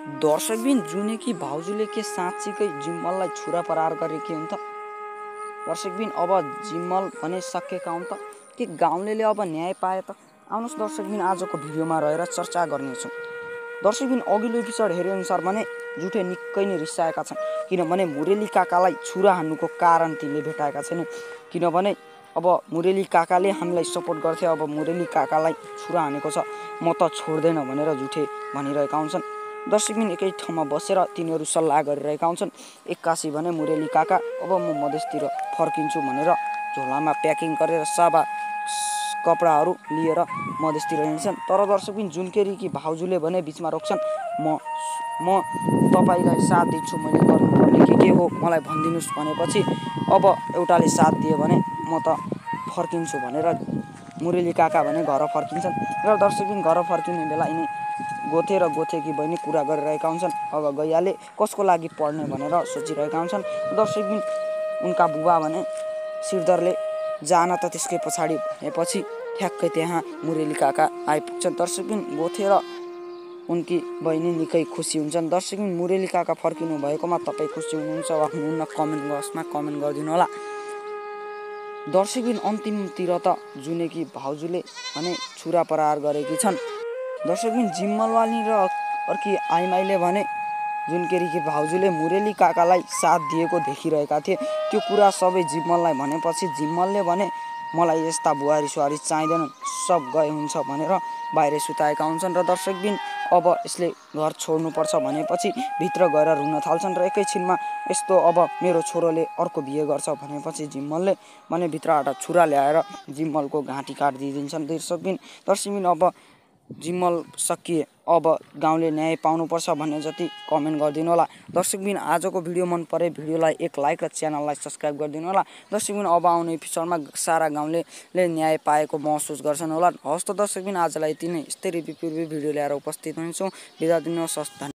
दर्शकबिन जुनेकी भाउजूले के साँच्चीकै जिम्मललाई छुरा प्रहार गरेकी हुन् त? दर्शकबिन अब जिम्मल भने सकेका हुन् त? के गाउँलेले अब न्याय पाए त? आउनुहोस् दर्शकबिन आजको भिडियोमा रहेर चर्चा गर्नेछौँ। दर्शकबिन अघिल्लो एपिसोड हेरे अनुसार भने जुठे निकै नै रिसाएका छन्, किनभने मुरेली काकालाई छुरा हान्नुको कारण तिनले भेटाएका छैनन्। किनभने अब मुरेली काकाले हामीलाई सपोर्ट गर्थे, अब मुरेली काकालाई छुरा हानेको छ, म त छोड्दैन भनेर जुठे भनिरहेका हुन्छन्। दर्शकबिन एकै ठाउँमा बसेर तिनीहरू सल्लाह गरिरहेका हुन्छन्। एक्कासी भने मुरेली काका अब म मधेसतिर फर्किन्छु भनेर झोलामा प्याकिङ गरेर साबा कपडाहरू लिएर मधेसतिर हिँड्छन्। तर दर्शकबिन जुनकेरीकी भाउजूले भने बिचमा रोक्छन्। म तपाईँलाई साथ दिन्छु, मैले गर्नुपर्ने के हो मलाई भनिदिनुहोस् भनेपछि अब एउटाले साथ दियो भने म त फर्किन्छु भनेर मुरेली काका भने घर फर्किन्छन्। र दर्शकबिन घर फर्किने बेला यिनी गोथे र गोथेकी बहिनी कुरा गरिरहेका हुन्छन्। अब गैयाले कसको लागि पढ्ने भनेर सोचिरहेका हुन्छन्। दर्शकबिन उनका बुबा भने सिरदरले जान त त्यसकै पछाडि भनेपछि ठ्याक्कै त्यहाँ मुरेली काका आइपुग्छन्। दर्शकबिन गोथे र उनकी बहिनी निकै खुसी हुन्छन्। दर्शकबिन मुरेली काका फर्किनु भएकोमा तपाईँ खुसी हुनुहुन्छ वा हुनुहुन्न कमेन्ट बक्समा कमेन्ट गरिदिनु होला। दर्शकबिन अन्तिमतिर त जुनेकी भाउजूले भने छुरा प्रहार गरेकी छन्। दर्शकबिन जिम्मलवाली र अर्की आइमाईले भने जुनकेरीकी भाउजूले मुरेली काकालाई साथ दिएको देखिरहेका थिए। त्यो कुरा सबै जिम्मललाई भनेपछि जिम्मलले भने मलाई यस्ता बुहारी सुहारी चाहिँदैनन्, सब गए हुन्छ भनेर बाहिर सुताएका हुन्छन्। र दर्शकबिन अब यसले घर छोड्नुपर्छ भनेपछि भित्र गएर रुन थाल्छन्। र एकैछिनमा यस्तो अब मेरो छोरोले अर्को बिहे गर्छ भनेपछि जिम्मलले भने भित्रबाट छुरा ल्याएर जिम्मलको घाँटी काटिदिन्छन्। दर्शकबिन अब जिम्मल सकिए, अब गाउँले न्याय पाउनुपर्छ भन्ने जति कमेन्ट गरिदिनु होला। दर्शकबिन आजको भिडियो मन परे भिडियोलाई एक लाइक र च्यानललाई सब्सक्राइब गरिदिनु होला। दर्शकबिन अब आउने एपिसोडमा सारा गाउँले न्याय पाएको महसुस गर्छन् होला। हवस् त दर्शकबिन आजलाई यति नै। यस्तै रिभ्यू भिडियो ल्याएर उपस्थित हुनेछौँ। बिदा दिनुहोस्।